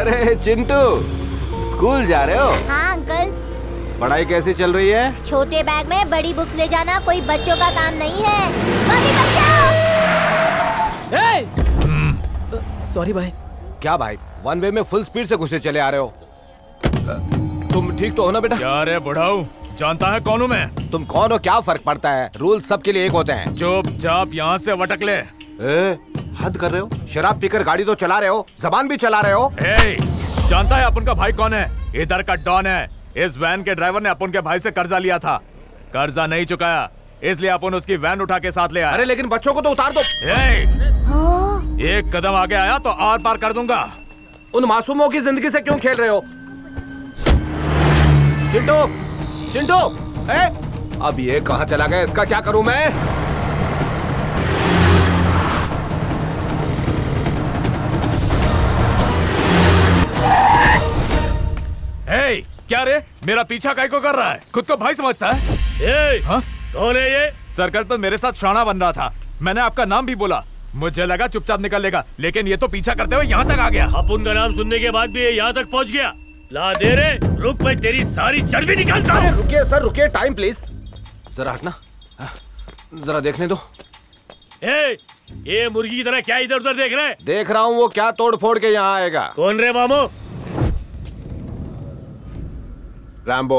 अरे चिंटू, स्कूल जा रहे हो? हाँ अंकल। पढ़ाई कैसी चल रही है? छोटे बैग में बड़ी बुक्स ले जाना कोई बच्चों का काम नहीं है। मम्मी बचाओ! सॉरी भाई। क्या भाई, वन वे में फुल स्पीड से घुसे चले आ रहे हो? तुम ठीक तो हो ना बेटा? क्या रे बुढ़ाऊ, जानता है कौन हूँ मैं? तुम कौन हो, क्या फर्क पड़ता है? रूल सबके लिए एक होते हैं। चुपचाप यहाँ से वटक ले। हद कर रहे हो, शराब पीकर गाड़ी तो चला रहे हो, जबान भी चला रहे हो। जानता है अपन का भाई कौन है? इधर का डॉन है। इस वैन के ड्राइवर ने अपन के भाई से कर्जा लिया था, कर्जा नहीं चुकाया, इसलिए अपन उसकी वैन उठा के साथ ले आए। अरे लेकिन बच्चों को तो उतार दो। एक कदम आगे आया तो आर पार कर दूंगा। उन मासूमों की जिंदगी से क्यों खेल रहे हो? चिंटू, चिंटू, अब ये कहाँ चला गया? इसका क्या करूं मैं? क्या रे, मेरा पीछा काहे को कर रहा है? खुद को भाई समझता है? कौन है ये? सर्कल पर मेरे साथ शाना बन रहा था, मैंने आपका नाम भी बोला, मुझे लगा चुपचाप निकल लेगा, लेकिन ये तो पीछा करते हुए यहाँ तक आ गया। अपन का नाम सुनने के बाद भी ये यहाँ तक पहुँच गया। ला दे रे, रुक मैं तेरी सारी चर्बी निकालता हूँ। रुकिए सर, रुकिए, टाइम प्लीज। जरा हटना, जरा देखने दो। ये मुर्गी की तरह क्या इधर उधर देख रहे? देख रहा हूँ वो क्या तोड़ फोड़ के यहाँ आएगा। कौन रे मामू? रैम्बो।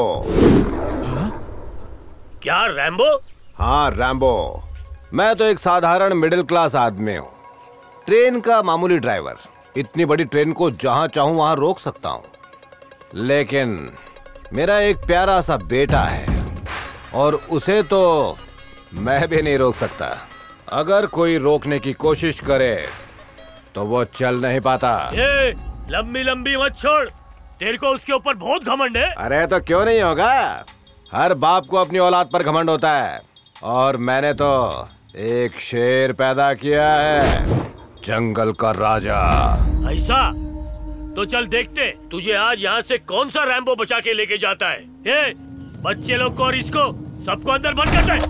क्या रैम्बो? हाँ रैम्बो। मैं तो एक साधारण मिडिल क्लास आदमी हूँ, ट्रेन का मामूली ड्राइवर। इतनी बड़ी ट्रेन को जहाँ चाहूँ वहाँ रोक सकता हूँ, लेकिन मेरा एक प्यारा सा बेटा है और उसे तो मैं भी नहीं रोक सकता। अगर कोई रोकने की कोशिश करे तो वो चल नहीं पाता। लंबी लंबी मत छोड़, तेरे को उसके ऊपर बहुत घमंड है। अरे तो क्यों नहीं होगा, हर बाप को अपनी औलाद पर घमंड होता है, और मैंने तो एक शेर पैदा किया है, जंगल का राजा। ऐसा? तो चल देखते तुझे आज यहाँ से कौन सा रैम्बो बचा के लेके जाता है। बच्चे लोग को और इसको सबको अंदर बंद कर दे।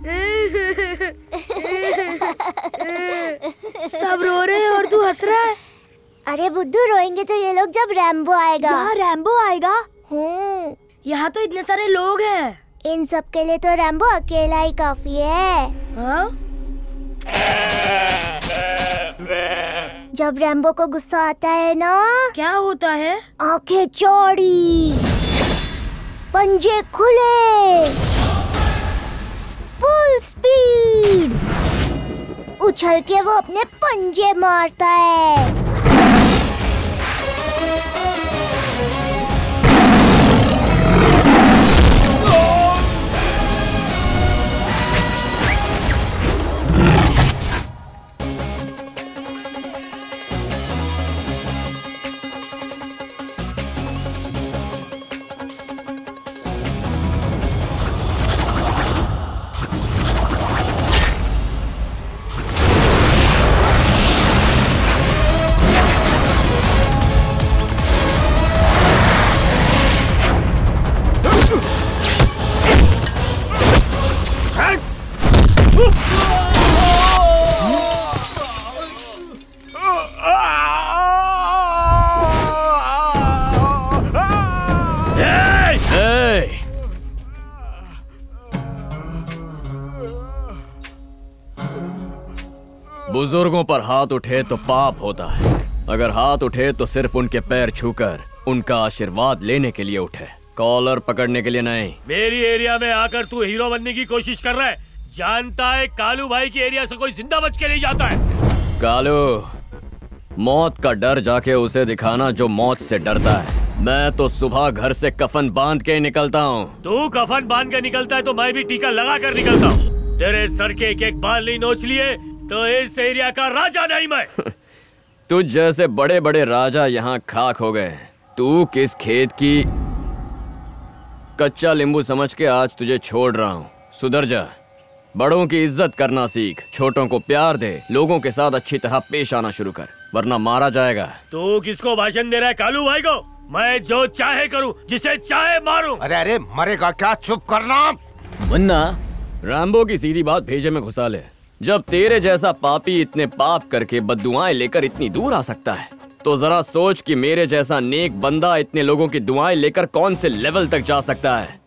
सब रो रहे हैं और तू हंस रहा है। अरे बुद्धू, रोएंगे तो ये लोग जब रैम्बो आएगा। यहाँ रैम्बो आएगा? यहाँ तो इतने सारे लोग हैं। इन सब के लिए तो रैम्बो अकेला ही काफी है। जब रैम्बो को गुस्सा आता है ना, क्या होता है? आंखें चौड़ी, पंजे खुले, फुल स्पीड, उछल के वो अपने पंजे मारता है। बुजुर्गों पर हाथ उठे तो पाप होता है, अगर हाथ उठे तो सिर्फ उनके पैर छूकर उनका आशीर्वाद लेने के लिए उठे, कॉलर पकड़ने के लिए नहीं। मेरी एरिया में आकर तू हीरो बनने की कोशिश कर रहा है, जानता है कालू भाई की एरिया से कोई जिंदा बच के नहीं जाता है। कालू, मौत का डर जाके उसे दिखाना जो मौत से डरता है। मैं तो सुबह घर से कफन बांध के निकलता हूँ। तू कफन बांध के निकलता है तो मैं भी टीका लगा कर निकलता हूँ। तेरे सर के एक एक बाल नहीं नोच लिए तो इस एरिया का राजा नहीं मैं। तुझ जैसे बड़े बड़े राजा यहाँ खाक हो गए। तू किस खेत की कच्चा नींबू समझ के आज तुझे छोड़ रहा हूँ। सुधर जा, बड़ों की इज्जत करना सीख, छोटों को प्यार दे, लोगों के साथ अच्छी तरह पेश आना शुरू कर, वरना मारा जाएगा। तू किसको भाषण दे रहा है कालू भाई को? मैं जो चाहे करूं, जिसे चाहे मारूं। अरे अरे मरेगा क्या, चुप करना। मुन्ना, रैम्बो की सीधी बात भेजे में घुसा ले। जब तेरे जैसा पापी इतने पाप करके बद्दुआएं लेकर इतनी दूर आ सकता है तो जरा सोच कि मेरे जैसा नेक बंदा इतने लोगों की दुआएं लेकर कौन से लेवल तक जा सकता है।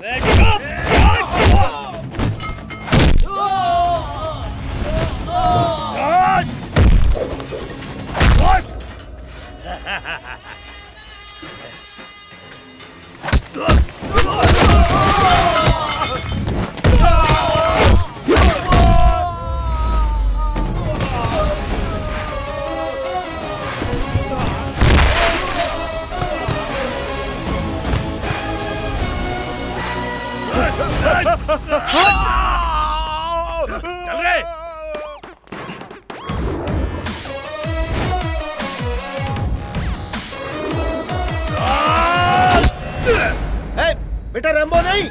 चल रे। बेटा रैम्बो नहीं।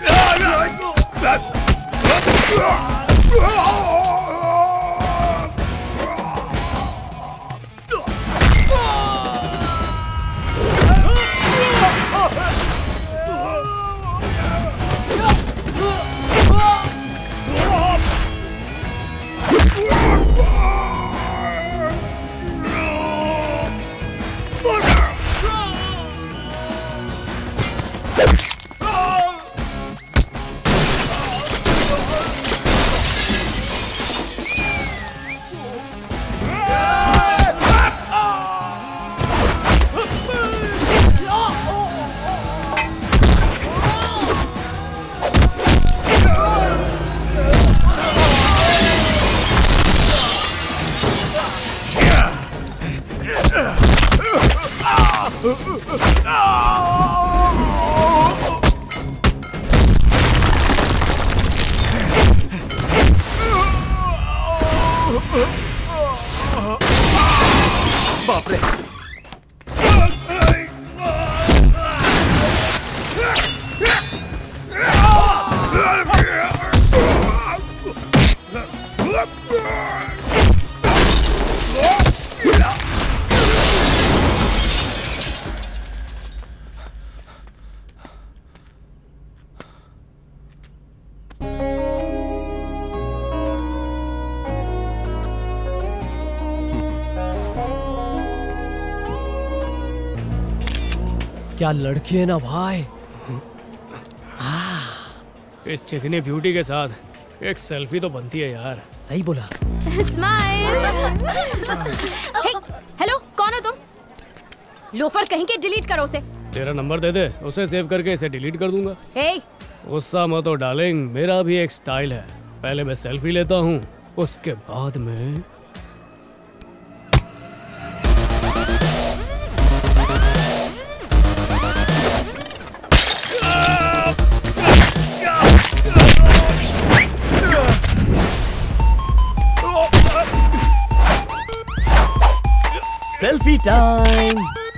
बाप रे। क्या लड़की है ना भाई। इस चिकनी ब्यूटी के साथ एक सेल्फी तो बनती है यार। सही बोला। स्माइल। हेलो, कौन हो तुम? लोफर कहीं के, डिलीट करो उसे। तेरा नंबर दे दे, उसे सेव करके इसे डिलीट कर दूंगा। गुस्सा मत हो डार्लिंग, मेरा भी एक स्टाइल है। पहले मैं सेल्फी लेता हूँ, उसके बाद में सेल्फी टाइम।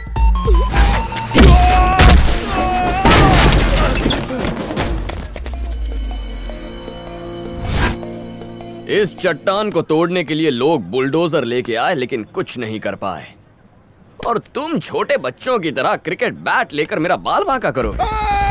इस चट्टान को तोड़ने के लिए लोग बुलडोजर लेके आए लेकिन कुछ नहीं कर पाए, और तुम छोटे बच्चों की तरह क्रिकेट बैट लेकर मेरा बाल बांका करोगे।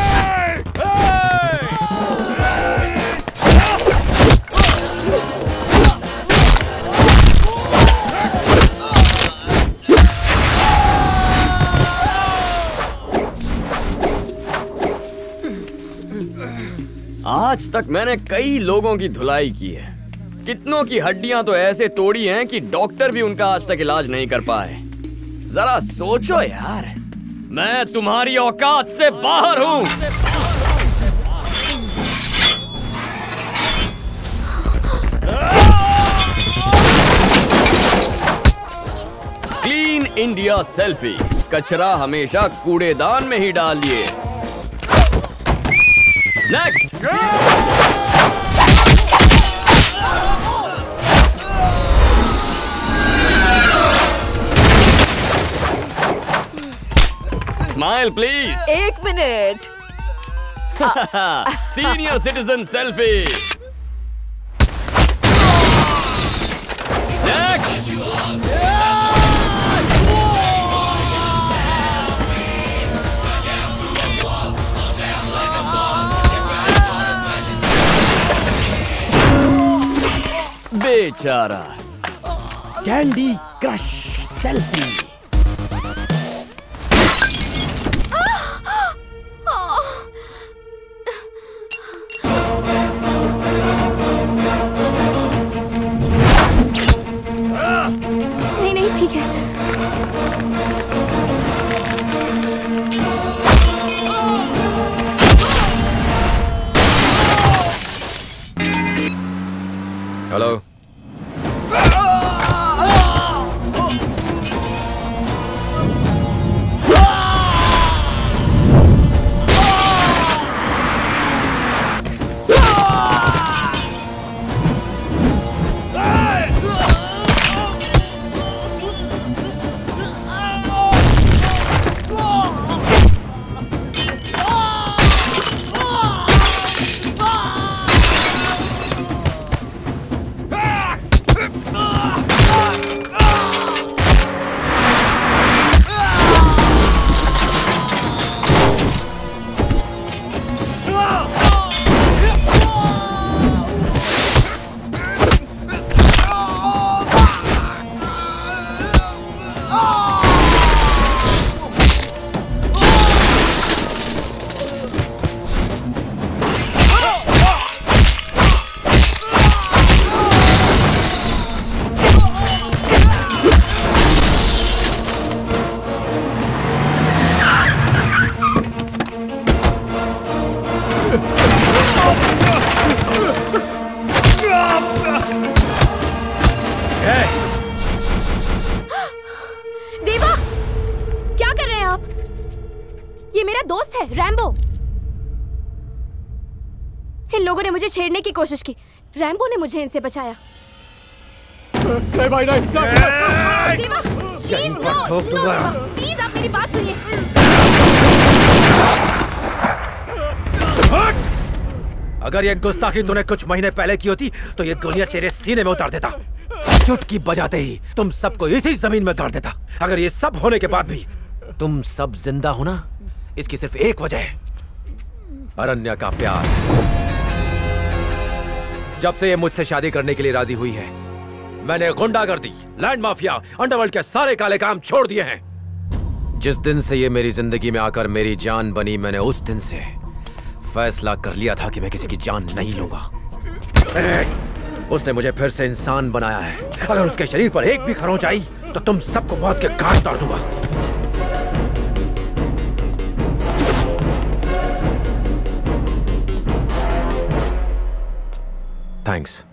आज तक मैंने कई लोगों की धुलाई की है, कितनों की हड्डियां तो ऐसे तोड़ी हैं कि डॉक्टर भी उनका आज तक इलाज नहीं कर पाए। जरा सोचो यार, मैं तुम्हारी औकात से बाहर हूं। क्लीन इंडिया सेल्फी, कचरा हमेशा कूड़ेदान में ही डालिए। Next. Smile please. 1 minute. Senior citizen selfie. Next. बेचारा कैंडी क्रश सेल्फी। ठीक है। हेलो। देवा, क्या कर रहे हैं आप? ये मेरा दोस्त है रैम्बो। इन लोगों ने मुझे छेड़ने की कोशिश की, रैम्बो ने मुझे इनसे बचाया। नहीं भाई नहीं, देवा, प्लीज प्लीज आप मेरी बात सुनिए। अगर ये गुस्ताखी तूने कुछ महीने पहले की होती तो ये गोलियां तेरे सीने में उतार देता। चुटकी बजाते ही तुम सबको इसी जमीन में गाड़ देता। अगर ये सब होने के बाद भी तुम सब जिंदा हो ना, इसकी सिर्फ एक वजह है, अरण्या का प्यार। जब से ये मुझसे शादी करने के लिए राजी हुई है, मैंने गुंडागर्दी, लैंड माफिया, अंडरवर्ल्ड के सारे काले काम छोड़ दिए हैं। जिस दिन से ये मेरी जिंदगी में आकर मेरी जान बनी, मैंने उस दिन से फैसला कर लिया था कि मैं किसी की जान नहीं लूंगा। उसने मुझे फिर से इंसान बनाया है। अगर उसके शरीर पर एक भी खरोंच आई तो तुम सबको मौत के घाट उतार दूंगा। थैंक्स।